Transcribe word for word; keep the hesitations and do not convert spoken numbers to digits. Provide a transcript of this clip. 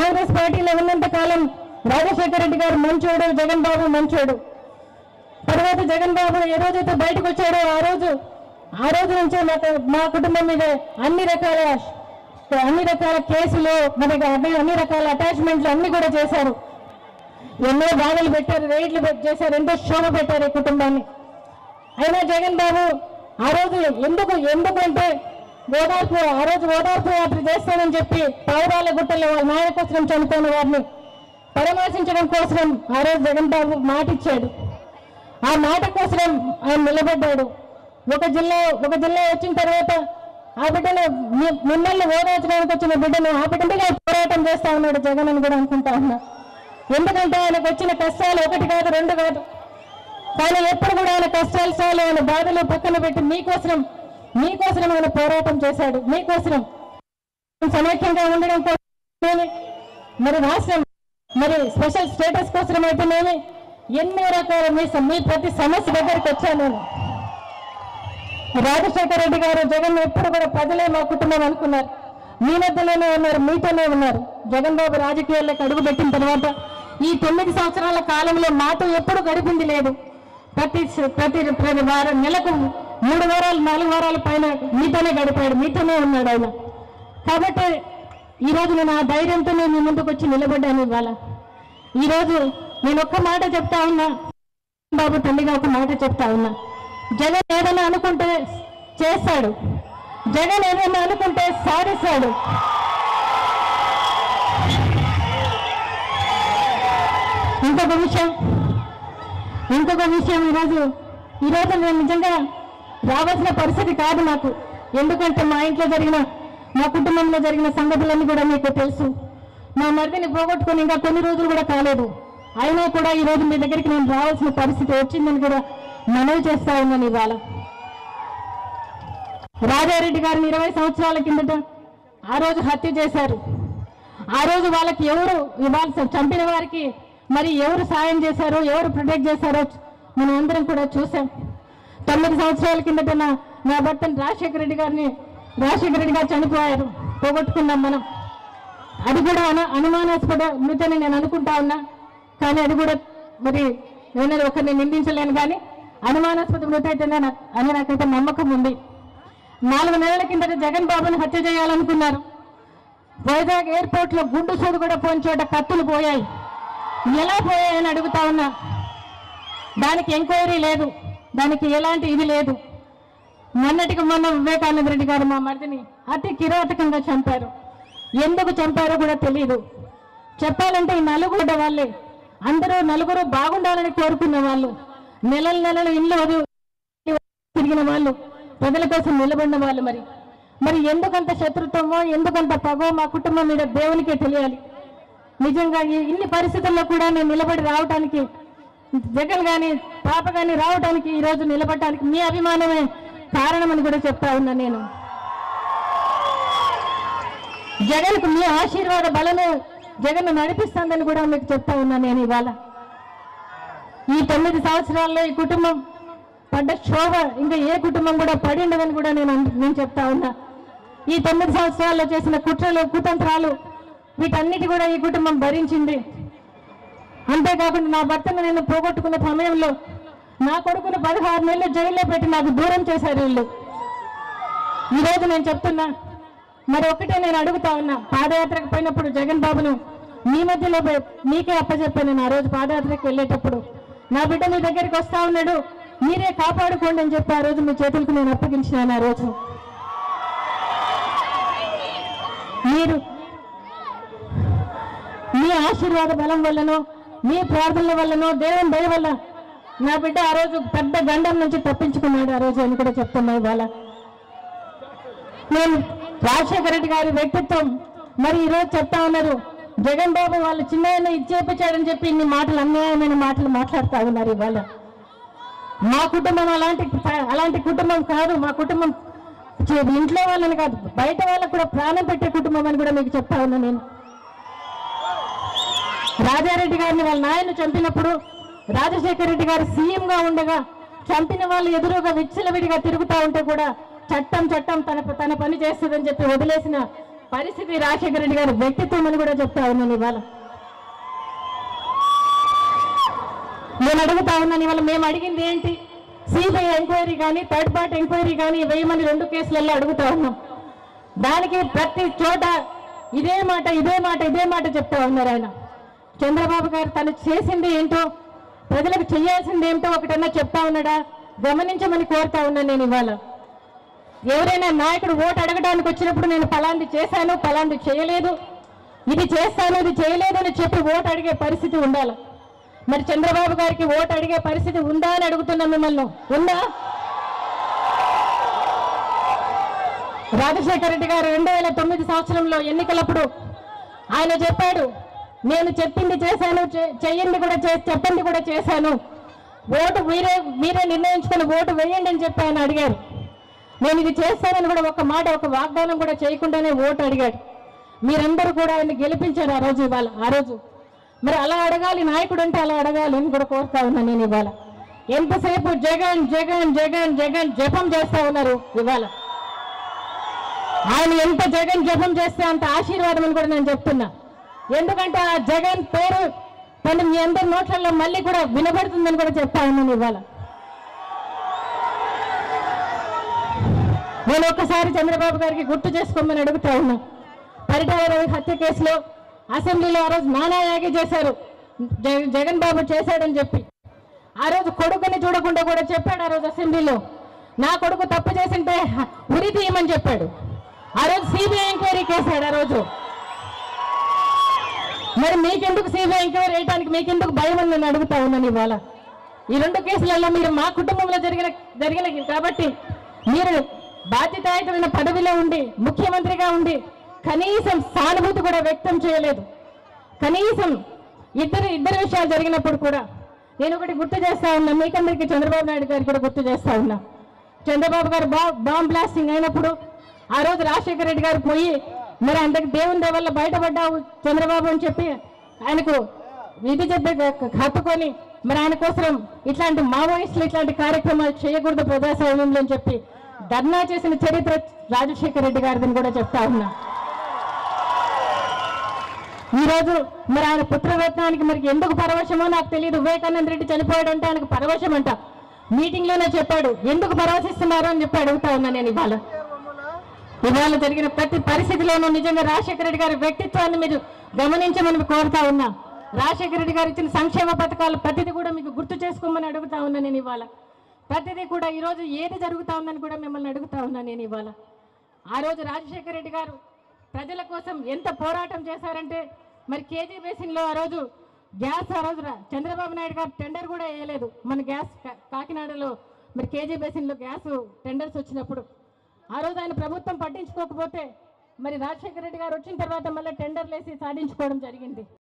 కాంగ్రెస్ పార్టీలో ఉన్నంత కాలం రాజశేఖర రెడ్డి గారు మంచోడు, జగన్ బాబు మంచోడు. తర్వాత జగన్ బాబు ఏ రోజైతే బయటకు వచ్చాడో ఆ రోజు ఆ రోజు నుంచే మాకు మా కుటుంబం మీద అన్ని రకాల అన్ని రకాల కేసులు, మనకి అన్ని అన్ని రకాల అటాచ్మెంట్లు అన్ని కూడా చేశారు. ఎన్నో బాధలు పెట్టారు, రైడ్లు చేశారు, ఎంతో శోభ పెట్టారు ఈ కుటుంబాన్ని. అయినా జగన్ బాబు ఆ రోజు ఎందుకు ఎందుకంటే ఓదార్పు ఆ రోజు ఓదార్పు యాత్ర చేస్తానని చెప్పి పౌరాల గుట్టల్లో వాళ్ళ నాయన కోసం చనిపోయిన వారిని పరామర్శించడం కోసం ఆ రోజు జగన్ బాబు మాట ఇచ్చాడు. ఆ మాట కోసం ఆయన నిలబడ్డాడు. ఒక జిల్లా ఒక జిల్లా వచ్చిన తర్వాత ఆ బిడ్డను మిమ్మల్ని ఓదార్చడానికి వచ్చిన బిడ్డను ఆ బిడ్డగా పోరాటం చేస్తా ఉన్నాడు జగన్ అని కూడా అనుకుంటా ఉన్నా. ఎందుకంటే ఆయనకు వచ్చిన కష్టాలు ఒకటి కాదు, రెండు కాదు. కానీ ఎప్పుడు కూడా ఆయన కష్టాలు చాలు, ఆయన బాధలు పక్కన పెట్టి మీకోసం మీకోసం ఆయన పోరాటం చేశాడు. మీకోసం సమైక్యంగా ఉండడం కోసం, మరి రాష్ట్రం మరి స్పెషల్ స్టేటస్ కోసం అయితేనేమి ఎన్నో రకాల మీ మీ ప్రతి సమస్య దగ్గరికి వచ్చాను నేను. రాజశేఖర రెడ్డి గారు జగన్ ఎప్పుడు కూడా ప్రజలే మా కుటుంబం అనుకున్నారు. మీ మధ్యలోనే ఉన్నారు, మీతోనే ఉన్నారు. జగన్ బాబు రాజకీయాల్లోకి అడుగుపెట్టిన తర్వాత ఈ తొమ్మిది సంవత్సరాల కాలంలో మాతో ఎప్పుడు గడిపింది లేదు. ప్రతి ప్రతి ప్రతి వారం నెలకు మూడు వారాలు నాలుగు వారాల పైన మీతోనే గడిపాడు, మీతోనే ఉన్నాడు ఆయన. కాబట్టి ఈరోజు నేను ఆ ధైర్యంతోనే మీ ముందుకు వచ్చి నిలబడ్డాను. ఇవాళ ఈరోజు నేను ఒక్క మాట చెప్తా ఉన్నా, బాబు తల్లిగా ఒక మాట చెప్తా ఉన్నా. జగన్ ఏదైనా అనుకుంటే చేస్తాడు, జగన్ ఏదైనా అనుకుంటే సాధిస్తాడు. ఇంకొక విషయం ఇంకొక విషయం ఈరోజు ఈరోజు నేను నిజంగా రావాల్సిన పరిస్థితి కాదు నాకు. ఎందుకంటే మా ఇంట్లో జరిగిన మా కుటుంబంలో జరిగిన సంగతులన్నీ కూడా మీకు తెలుసు. మా మరిదిని పోగొట్టుకొని ఇంకా కొన్ని రోజులు కూడా కాలేదు. అయినా కూడా ఈరోజు మీ దగ్గరికి నేను రావాల్సిన పరిస్థితి వచ్చిందని కూడా మనవి చేస్తా ఉన్నాను. ఇవాళ రాజారెడ్డి గారిని ఇరవై సంవత్సరాల కిందట ఆ రోజు హత్య చేశారు. ఆ రోజు వాళ్ళకి ఎవరు ఇవాళ చంపిన వారికి మరి ఎవరు సాయం చేశారో, ఎవరు ప్రొటెక్ట్ చేశారో మనం అందరం కూడా చూసాం. తొమ్మిది సంవత్సరాల కిందట నా నా భర్తను రాజశేఖర రెడ్డి గారిని రాజశేఖర రెడ్డి గారు చనిపోయారు, పోగొట్టుకున్నాం మనం. అది కూడా అను అనుమానాస్పద మృతని నేను అనుకుంటా ఉన్నా. కానీ అది కూడా మరి నేను ఒకరిని నిందించలేను, కానీ అనుమానాస్పద మృతి అయితేనే నాకు అని నాకైతే నమ్మకం ఉంది. నాలుగు నెలల కిందట జగన్ బాబుని హత్య చేయాలనుకున్నారు. వైజాగ్ ఎయిర్పోర్ట్ లో గుండు సూదు కూడా పోయిన చోట కత్తులు పోయాయి. ఎలా పోయాయని అడుగుతా ఉన్నా. దానికి ఎంక్వైరీ లేదు, దానికి ఎలాంటి ఇది లేదు. మొన్నటికి మొన్న వివేకానంద రెడ్డి గారు మా మరిదిని అతి కిరాతకంగా చంపారు. ఎందుకు చంపారో కూడా తెలియదు. చెప్పాలంటే ఈ నలుగురు వాళ్ళే, అందరూ నలుగురు బాగుండాలని కోరుకున్న వాళ్ళు, నెలలు నెలలు ఇల్లు తిరిగిన వాళ్ళు, ప్రజల కోసం నిలబడిన వాళ్ళు. మరి మరి ఎందుకంత శత్రుత్వమో, ఎందుకంత పగో మా కుటుంబం మీద దేవునికే తెలియాలి. నిజంగా ఇన్ని పరిస్థితుల్లో కూడా నేను నిలబడి రావడానికి, జగన్ కానీ పాప కానీ రావడానికి, ఈరోజు నిలబడటానికి మీ అభిమానమే కారణమని కూడా చెప్తా ఉన్నా. నేను జగన్కు మీ ఆశీర్వాద బలమే జగన్ నడిపిస్తుందని కూడా మీకు చెప్తా ఉన్నా. నేను ఇవాళ ఈ తొమ్మిది సంవత్సరాల్లో ఈ కుటుంబం పడ్డ శోభ ఇంకా ఏ కుటుంబం కూడా పడి ఉండదని కూడా నేను నేను చెప్తా ఉన్నా. ఈ తొమ్మిది సంవత్సరాల్లో చేసిన కుట్రలు, కుతంత్రాలు వీటన్నిటి కూడా ఈ కుటుంబం భరించింది. అంతేకాకుండా నా భర్తను నేను పోగొట్టుకున్న సమయంలో నా కొడుకును పదహారు నెలలు జైల్లో పెట్టి నాకు దూరం చేశారు వీళ్ళు. ఈరోజు నేను చెప్తున్నా, మరి ఒకటే నేను అడుగుతా ఉన్నా. పాదయాత్రకు పోయినప్పుడు జగన్ బాబును మీ మధ్యలో మీకే అప్పచెప్పాను. నేను ఆ రోజు పాదయాత్రకు వెళ్ళేటప్పుడు నా బిడ్డ మీ దగ్గరికి వస్తా ఉన్నాడు, మీరే కాపాడుకోండి అని చెప్పి ఆ రోజు మీ చేతులకు నేను అప్పగించినాను. ఆ రోజు మీరు మీ ఆశీర్వాద బలం వల్లనో, మీ ప్రార్థనల వల్లనో, దేవుని దయ వల్ల నా బిడ్డ ఆ రోజు పెద్ద గండం నుంచి తప్పించుకున్నాడు ఆ రోజు అని కూడా చెప్తున్నా. ఇవాళ నేను రాజశేఖర రెడ్డి గారి వ్యక్తిత్వం మరి ఈరోజు చెప్తా ఉన్నారు. జగన్ బాబు వాళ్ళు చిన్న ఇచ్చేపించాడని చెప్పి ఇన్ని మాటలు, అన్యాయమైన మాటలు మాట్లాడుతూ ఉన్నారు. ఇవాళ మా కుటుంబం అలాంటి అలాంటి కుటుంబం కాదు. మా కుటుంబం ఇంట్లో వాళ్ళని కాదు, బయట వాళ్ళకు కూడా ప్రాణం పెట్టే కుటుంబం అని కూడా మీకు చెప్తా ఉన్నా. నేను రాజారెడ్డి గారిని వాళ్ళ నాయన చంపినప్పుడు రాజశేఖర రెడ్డి గారు సీఎంగా ఉండగా చంపిన వాళ్ళు ఎదురుగా విచ్చలవిడిగా తిరుగుతూ ఉంటే కూడా చట్టం చట్టం తన తన పని చేస్తుందని చెప్పి వదిలేసిన పరిస్థితి రాజశేఖర రెడ్డి గారి వ్యక్తిత్వం అని కూడా చెప్తా ఉన్నాను ఇవాళ. నేను అడుగుతా ఉన్నాను ఇవాళ, మేము అడిగింది ఏంటి? సిబిఐ ఎంక్వైరీ కానీ థర్డ్ పార్టీ ఎంక్వైరీ కానీ వేయమని రెండు కేసులలో అడుగుతా ఉన్నాం. దానికి ప్రతి చోట ఇదే మాట ఇదే మాట ఇదే మాట చెప్తా ఉన్నారు ఆయన. చంద్రబాబు గారు తను చేసింది ఏంటో, ప్రజలకు చేయాల్సింది ఏమిటో ఒకటన్నా చెప్తా ఉన్నాడా? గమనించమని కోరుతా ఉన్నాను నేను ఇవాళ. ఎవరైనా నాయకుడు ఓటు అడగడానికి వచ్చినప్పుడు నేను ఫలాంది చేశాను ఫలాంది చేయలేదు, ఇది చేస్తాను ఇది చేయలేదు అని చెప్పి ఓటు అడిగే పరిస్థితి ఉండాలి. మరి చంద్రబాబు గారికి ఓటు అడిగే పరిస్థితి ఉందా అని అడుగుతున్నాం మిమ్మల్ని. ఉందా? రాజశేఖర రెడ్డి గారు రెండు వేల తొమ్మిది సంవత్సరంలో ఎన్నికలప్పుడు ఆయన చెప్పాడు, నేను చెప్పింది చేశాను, చెయ్యింది కూడా చెప్పండి కూడా చేశాను, ఓటు మీరే మీరే నిర్ణయించుకుని ఓటు వేయండి అని చెప్పి ఆయన అడిగారు. నేను ఇది చేస్తానని కూడా ఒక మాట ఒక వాగ్దానం కూడా చేయకుండానే ఓటు అడిగాడు. మీరందరూ కూడా ఆయన గెలిపించారు ఆ రోజు ఇవాళ. ఆ రోజు మరి అలా అడగాలి, నాయకుడు అంటే అలా అడగాలి అని కూడా కోరుతా ఉన్నాను నేను ఇవాళ. ఎంతసేపు జగన్ జగన్ జగన్ జగన్ జపం చేస్తా ఉన్నారు ఇవాళ. ఆయన ఎంత జగన్ జపం చేస్తే అంత ఆశీర్వాదం అని కూడా నేను చెప్తున్నా. ఎందుకంటే ఆ జగన్ పేరు తను మీ అందరి నోట్లలో మళ్ళీ కూడా వినబడుతుందని కూడా చెప్తా ఉన్నాను ఇవాళ. నేను ఒక్కసారి చంద్రబాబు గారికి గుర్తు చేసుకోమని అడుగుతా ఉన్నా. పరిటాల రవి హత్య కేసులో అసెంబ్లీలో ఆ రోజు నానాయాగి చేశారు, జగన్ బాబు చేశాడని చెప్పి. ఆ రోజు కొడుకుని చూడకుండా కూడా చెప్పాడు ఆ రోజు అసెంబ్లీలో, నా కొడుకు తప్పు చేసింటే ఉరి తీయమని చెప్పాడు. ఆ రోజు సిబిఐ ఎంక్వైరీ కేసాడు ఆ రోజు. మరి మీకెందుకు సిబిఐ ఎంక్వైరీ వేయడానికి మీకెందుకు భయం అని నేను అడుగుతా ఉన్నాను ఇవాళ. ఈ రెండు కేసులలో మీరు మా కుటుంబంలో జరిగిన జరిగిన కాబట్టి మీరు బాధ్యతాయుతమైన పదవిలో ఉండి ముఖ్యమంత్రిగా ఉండి కనీసం సానుభూతి కూడా వ్యక్తం చేయలేదు. కనీసం ఇద్దరు ఇద్దరు విషయాలు జరిగినప్పుడు కూడా నేను ఒకటి గుర్తు చేస్తా ఉన్నా, మీకందరికీ చంద్రబాబు నాయుడు గారికి కూడా గుర్తు చేస్తా ఉన్నా. చంద్రబాబు గారు బా బాంబ్ బ్లాస్టింగ్ అయినప్పుడు ఆ రోజు రాజశేఖర రెడ్డి గారు పోయి మరి అందరికి దేవుని దేవల్ల బయటపడ్డావు చంద్రబాబు అని చెప్పి ఆయనకు విధి చెప్పి హత్తుకొని మరి ఆయన కోసం ఇట్లాంటి మావోయిస్టులు ఇట్లాంటి కార్యక్రమాలు చేయకూడదు ప్రజాస్వామ్యంలో అని చెప్పి ధర్నా చేసిన చరిత్ర రాజశేఖర రెడ్డి గారిని కూడా చెప్తా ఉన్నా. ఈ రోజు మరి ఆయన పుత్రరత్నానికి మరి ఎందుకు పరవశమో నాకు తెలియదు. వివేకానంద రెడ్డి చనిపోయాడంటే ఆయనకు పరవశం అంట. మీటింగ్ లోనే చెప్పాడు, ఎందుకు పరవశిస్తున్నారు అని చెప్పి అడుగుతా ఉన్నా నేను ఇవాళ. ఇవాళ జరిగిన ప్రతి పరిస్థితిలోనూ నిజంగా రాజశేఖర రెడ్డి గారి వ్యక్తిత్వాన్ని మీరు గమనించమని కోరుతా ఉన్నా. రాజశేఖర రెడ్డి గారు ఇచ్చిన సంక్షేమ పథకాలు ప్రతిదీ కూడా మీకు గుర్తు చేసుకోమని అడుగుతా ఉన్నా నేను ఇవాళ. ప్రతిదీ కూడా ఈరోజు ఏది జరుగుతా ఉందని కూడా మిమ్మల్ని అడుగుతా ఉన్నా నేను ఇవాళ. ఆ రోజు రాజశేఖర రెడ్డి గారు ప్రజల కోసం ఎంత పోరాటం చేశారంటే మరి కేజీ బేసిన్లో ఆ రోజు గ్యాస్ ఆ రోజు చంద్రబాబు నాయుడు గారు టెండర్ కూడా వేయలేదు. మన గ్యాస్ కాకినాడలో మరి కేజీ బేసిన్లో గ్యాస్ టెండర్స్ వచ్చినప్పుడు ఆ రోజు ఆయన ప్రభుత్వం పట్టించుకోకపోతే మరి రాజశేఖర రెడ్డి గారు వచ్చిన తర్వాత మళ్ళీ టెండర్లు వేసి సాధించుకోవడం జరిగింది.